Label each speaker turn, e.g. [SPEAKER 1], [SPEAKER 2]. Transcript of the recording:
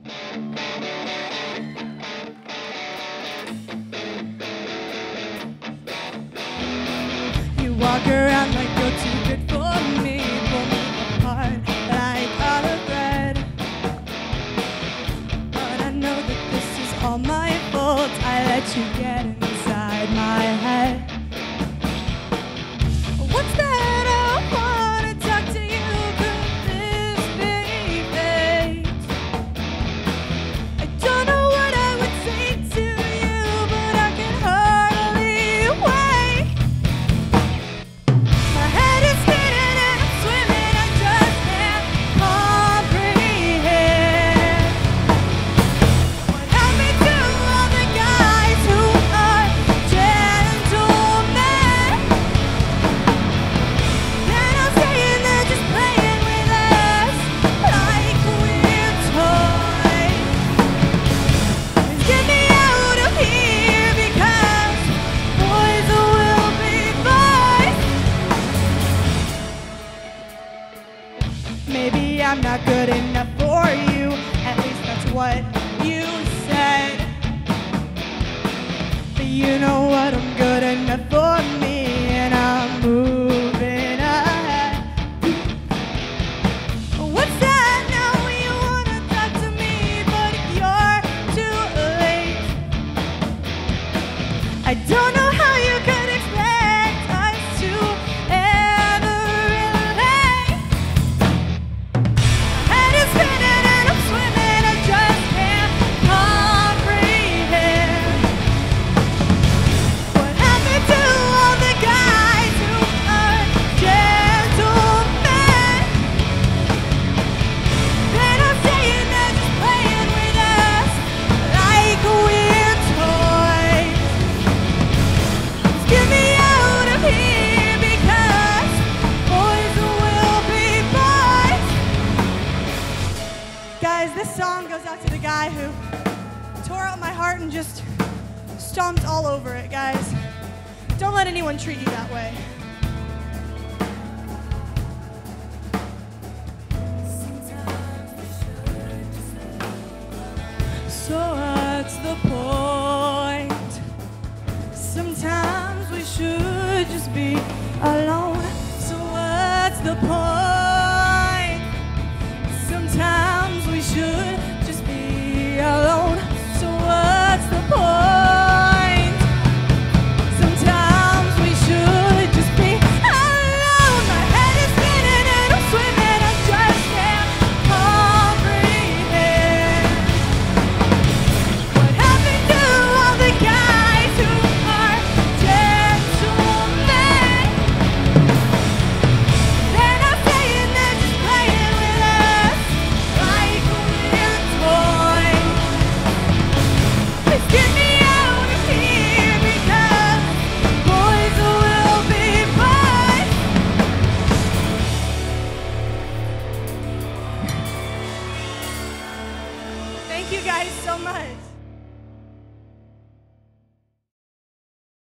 [SPEAKER 1] You walk around like you're too good for me, pull me apart like a thread. But I know that this is all my fault. I let you get inside my head. What's that? I wanna talk to you. Could this be fate? I don't know what I would say to you, but I can hardly wait. My head is spinning and I'm swimming. I just can't comprehend what happened to all the guys who are gentlemen. Then I'm saying they're just playing with us like we're toys. Please get me out of here, because boys will be boys. Maybe I'm not good enough for you, at least that's what you said. But you know what, I'm good enough for me, and I'm moving ahead. What's that now? You wanna talk to me, but you're too late. I don't know how you could expect us to ever relate. My head is spinning and I'm swimming. I just can't comprehend what happened to all the guys who are gentlemen. Then I'm saying they're just playing with us like we're toys. Just get me out of here, because boys will be boys. Guys, this song goes out to the guy who tore out my heart and just stomped all over it, guys. Don't let anyone treat you that way. So what's the point? Sometimes we should just be alone. So what's the point? Sometimes we should just be alone. So what's the point? Sometimes we should just be alone. My head is spinning and I'm swimming. I just can't comprehend what happened to all the guys who are gentlemen. Then I'm saying they're just playing with us like we're toys. Please get me out of here, because boys will be boys. Thank you guys so much.